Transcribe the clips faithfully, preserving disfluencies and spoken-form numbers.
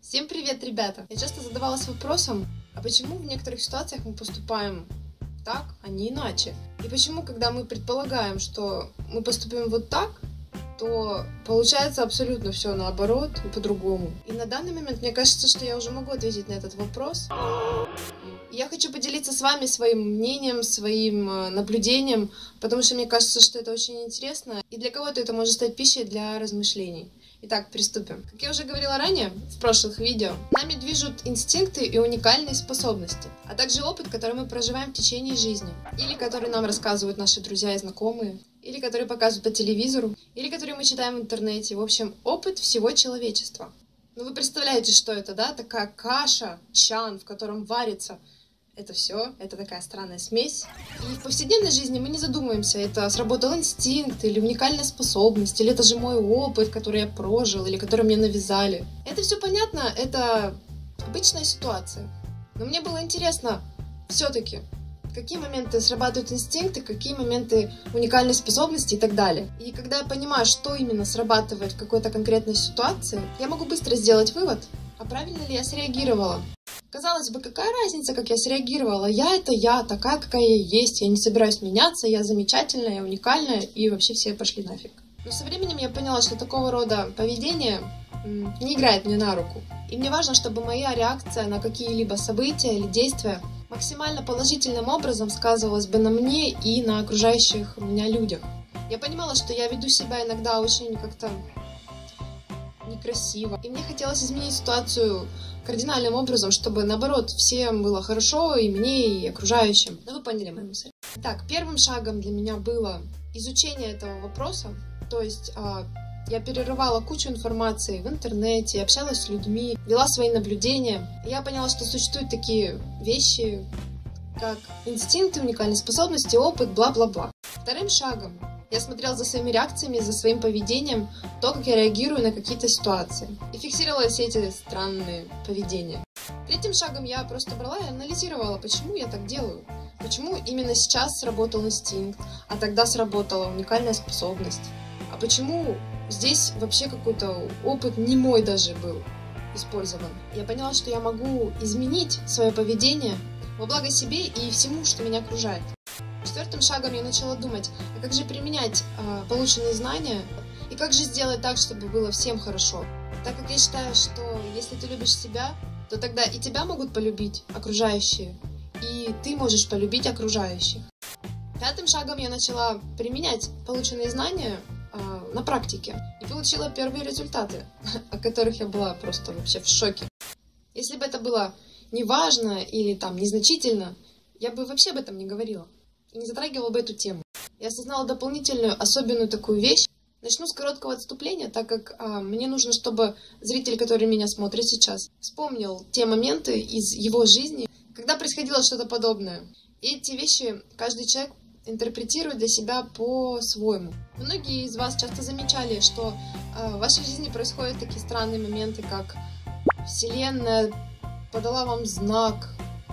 Всем привет, ребята! Я часто задавалась вопросом, а почему в некоторых ситуациях мы поступаем так, а не иначе? И почему, когда мы предполагаем, что мы поступим вот так, то получается абсолютно все наоборот и по-другому. И на данный момент мне кажется, что я уже могу ответить на этот вопрос. И я хочу поделиться с вами своим мнением, своим наблюдением, потому что мне кажется, что это очень интересно, и для кого-то это может стать пищей для размышлений. Итак, приступим. Как я уже говорила ранее, в прошлых видео, нами движут инстинкты и уникальные способности, а также опыт, который мы проживаем в течение жизни, или который нам рассказывают наши друзья и знакомые, или который показывают по телевизору, или который мы читаем в интернете. В общем, опыт всего человечества. Ну вы представляете, что это, да? Такая каша, чан, в котором варится это все, это такая странная смесь. И в повседневной жизни мы не задумываемся, это сработал инстинкт, или уникальная способность, или это же мой опыт, который я прожил, или который мне навязали. Это все понятно, это обычная ситуация. Но мне было интересно все-таки, какие моменты срабатывают инстинкты, какие моменты уникальной способности и так далее. И когда я понимаю, что именно срабатывает в какой-то конкретной ситуации, я могу быстро сделать вывод, а правильно ли я среагировала. Казалось бы, какая разница, как я среагировала? Я — это я, такая, какая я есть. Я не собираюсь меняться, я замечательная, я уникальная, и вообще все пошли нафиг. Но со временем я поняла, что такого рода поведение не играет мне на руку. И мне важно, чтобы моя реакция на какие-либо события или действия максимально положительным образом сказывалась бы на мне и на окружающих меня людях. Я понимала, что я веду себя иногда очень как-то некрасиво. И мне хотелось изменить ситуацию кардинальным образом, чтобы, наоборот, всем было хорошо, и мне, и окружающим. Ну, вы поняли мою мысль. Так, первым шагом для меня было изучение этого вопроса. То есть э, я перерывала кучу информации в интернете, общалась с людьми, вела свои наблюдения. И я поняла, что существуют такие вещи, как инстинкты, уникальные способности, опыт, бла-бла-бла. Вторым шагом я смотрела за своими реакциями, за своим поведением, то, как я реагирую на какие-то ситуации. И фиксировала все эти странные поведения. Третьим шагом я просто брала и анализировала, почему я так делаю. Почему именно сейчас сработал инстинкт, а тогда сработала уникальная способность. А почему здесь вообще какой-то опыт не мой даже был использован. Я поняла, что я могу изменить свое поведение во благо себе и всему, что меня окружает. Четвертым шагом я начала думать, а как же применять э, полученные знания, и как же сделать так, чтобы было всем хорошо. Так как я считаю, что если ты любишь себя, то тогда и тебя могут полюбить окружающие, и ты можешь полюбить окружающих. Пятым шагом я начала применять полученные знания э, на практике, и получила первые результаты, о которых я была просто вообще в шоке. Если бы это было неважно или там незначительно, я бы вообще об этом не говорила. И не затрагивала бы эту тему. Я осознала дополнительную, особенную такую вещь. Начну с короткого отступления, так как а, мне нужно, чтобы зритель, который меня смотрит сейчас, вспомнил те моменты из его жизни, когда происходило что-то подобное. И эти вещи каждый человек интерпретирует для себя по-своему. Многие из вас часто замечали, что а, в вашей жизни происходят такие странные моменты, как Вселенная подала вам знак,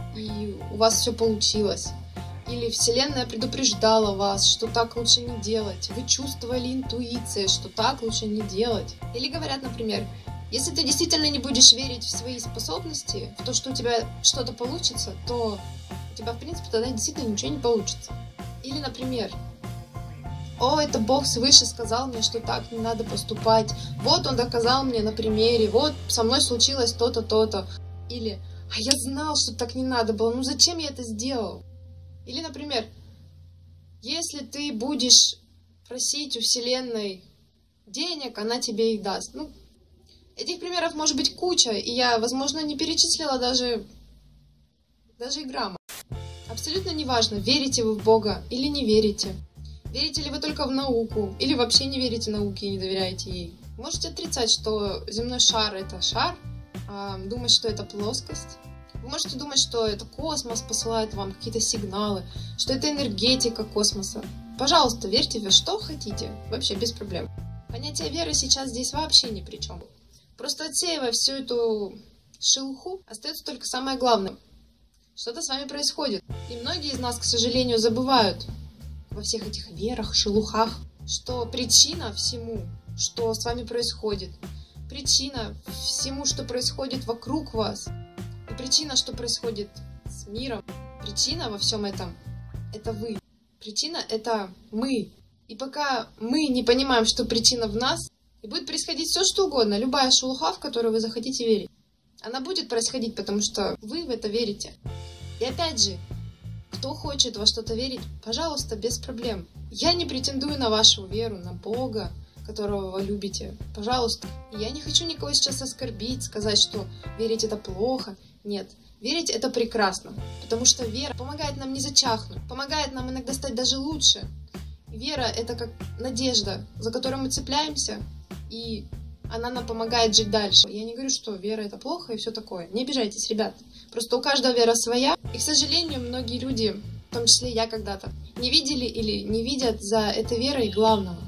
и у вас все получилось. Или Вселенная предупреждала вас, что так лучше не делать. Вы чувствовали интуицией, что так лучше не делать. Или говорят, например, если ты действительно не будешь верить в свои способности, в то, что у тебя что-то получится, то у тебя, в принципе, тогда действительно ничего не получится. Или, например, о, это Бог свыше сказал мне, что так не надо поступать. Вот он доказал мне на примере, вот со мной случилось то-то, то-то. Или, а я знал, что так не надо было, ну зачем я это сделал? Или, например, если ты будешь просить у Вселенной денег, она тебе их даст. Ну, этих примеров может быть куча, и я, возможно, не перечислила даже, даже и грамма. Абсолютно неважно, верите вы в Бога или не верите. Верите ли вы только в науку, или вообще не верите науке и не доверяете ей. Можете отрицать, что земной шар — это шар, а думать, что это плоскость. Вы можете думать, что это космос посылает вам какие-то сигналы, что это энергетика космоса. Пожалуйста, верьте во что хотите, вообще без проблем. Понятие веры сейчас здесь вообще ни при чем. Просто отсеивая всю эту шелуху, остается только самое главное. Что-то с вами происходит. И многие из нас, к сожалению, забывают во всех этих верах, шелухах, что причина всему, что с вами происходит, причина всему, что происходит вокруг вас, и причина, что происходит с миром, причина во всем этом — это вы. Причина — это мы. И пока мы не понимаем, что причина в нас, и будет происходить все, что угодно, любая шелуха, в которую вы захотите верить, она будет происходить, потому что вы в это верите. И опять же, кто хочет во что-то верить, пожалуйста, без проблем. Я не претендую на вашу веру, на Бога, которого вы любите. Пожалуйста. И я не хочу никого сейчас оскорбить, сказать, что верить это плохо. Нет. Верить это прекрасно. Потому что вера помогает нам не зачахнуть, помогает нам иногда стать даже лучше. Вера — это как надежда, за которую мы цепляемся, и она нам помогает жить дальше. Я не говорю, что вера — это плохо и все такое. Не обижайтесь, ребят. Просто у каждого вера своя. И, к сожалению, многие люди, в том числе я когда-то, не видели или не видят за этой верой главного.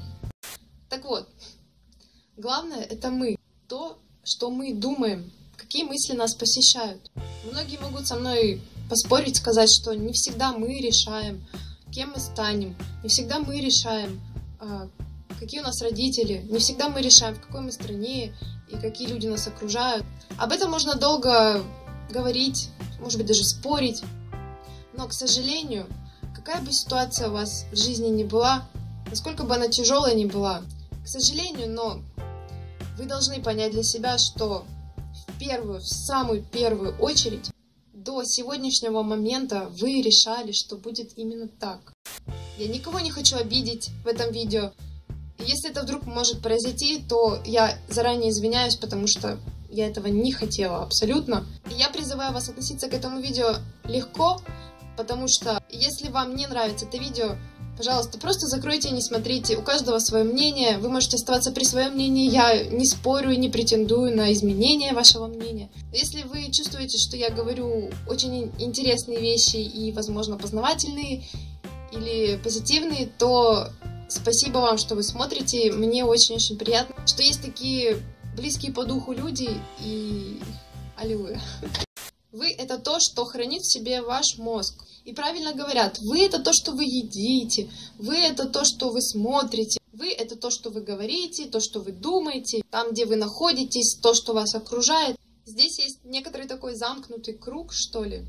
Так вот, главное — это мы. То, что мы думаем, какие мысли нас посещают. Многие могут со мной поспорить, сказать, что не всегда мы решаем, кем мы станем, не всегда мы решаем, какие у нас родители, не всегда мы решаем, в какой мы стране и какие люди нас окружают. Об этом можно долго говорить, может быть, даже спорить. Но, к сожалению, какая бы ситуация у вас в жизни ни была, насколько бы она тяжелая ни была, к сожалению, но вы должны понять для себя, что в первую, в самую первую очередь до сегодняшнего момента вы решали, что будет именно так. Я никого не хочу обидеть в этом видео. И если это вдруг может произойти, то я заранее извиняюсь, потому что я этого не хотела абсолютно. И я призываю вас относиться к этому видео легко, потому что если вам не нравится это видео, пожалуйста, просто закройте и не смотрите. У каждого свое мнение. Вы можете оставаться при своем мнении. Я не спорю и не претендую на изменение вашего мнения. Если вы чувствуете, что я говорю очень интересные вещи и, возможно, познавательные или позитивные, то спасибо вам, что вы смотрите. Мне очень-очень приятно, что есть такие близкие по духу люди, и аллилуйя. Вы — это то, что хранит в себе ваш мозг. И правильно говорят, вы — это то, что вы едите, вы — это то, что вы смотрите, вы — это то, что вы говорите, то, что вы думаете, там, где вы находитесь, то, что вас окружает. Здесь есть некоторый такой замкнутый круг, что ли.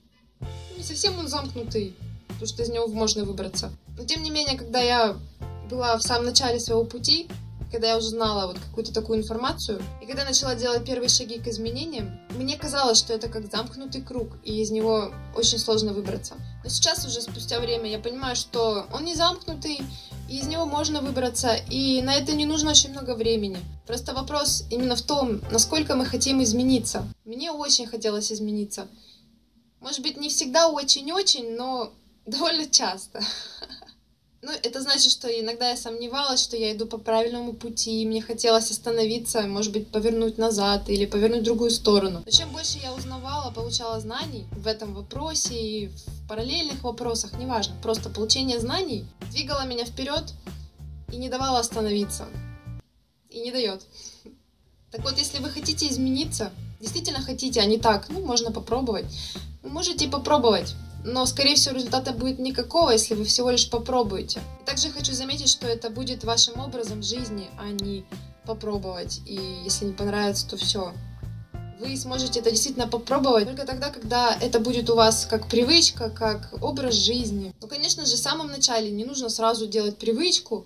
Не совсем он замкнутый, потому что из него можно выбраться. Но тем не менее, когда я была в самом начале своего пути, когда я уже знала вот какую-то такую информацию, и когда начала делать первые шаги к изменениям, мне казалось, что это как замкнутый круг, и из него очень сложно выбраться. Но сейчас уже, спустя время, я понимаю, что он не замкнутый, и из него можно выбраться, и на это не нужно очень много времени. Просто вопрос именно в том, насколько мы хотим измениться. Мне очень хотелось измениться. Может быть, не всегда очень-очень, но довольно часто. Ну, это значит, что иногда я сомневалась, что я иду по правильному пути, и мне хотелось остановиться, может быть, повернуть назад или повернуть в другую сторону. Но чем больше я узнавала, получала знаний в этом вопросе и в параллельных вопросах, неважно, просто получение знаний двигало меня вперед и не давало остановиться. И не дает. Так вот, если вы хотите измениться, действительно хотите, а не так, ну, можно попробовать, вы можете попробовать. Но, скорее всего, результата будет никакого, если вы всего лишь попробуете. И также хочу заметить, что это будет вашим образом жизни, а не попробовать. И если не понравится, то все. Вы сможете это действительно попробовать только тогда, когда это будет у вас как привычка, как образ жизни. Ну, конечно же, в самом начале не нужно сразу делать привычку.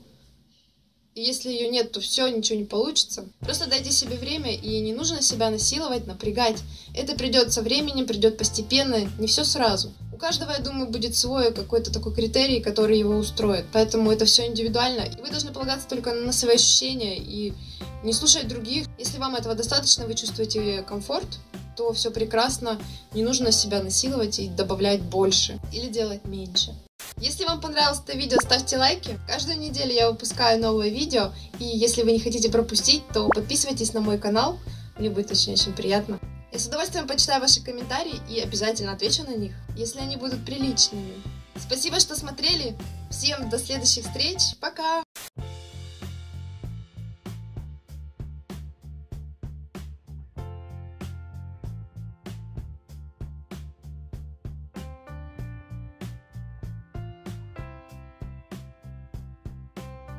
И если ее нет, то все, ничего не получится. Просто дайте себе время, и не нужно себя насиловать, напрягать. Это придет со временем, придет постепенно, не все сразу. У каждого, я думаю, будет свой какой-то такой критерий, который его устроит. Поэтому это все индивидуально. И вы должны полагаться только на свои ощущения и не слушать других. Если вам этого достаточно, вы чувствуете комфорт, то все прекрасно. Не нужно себя насиловать и добавлять больше или делать меньше. Если вам понравилось это видео, ставьте лайки. Каждую неделю я выпускаю новое видео. И если вы не хотите пропустить, то подписывайтесь на мой канал. Мне будет очень-очень приятно. Я с удовольствием почитаю ваши комментарии и обязательно отвечу на них, если они будут приличными. Спасибо, что смотрели. Всем до следующих встреч. Пока!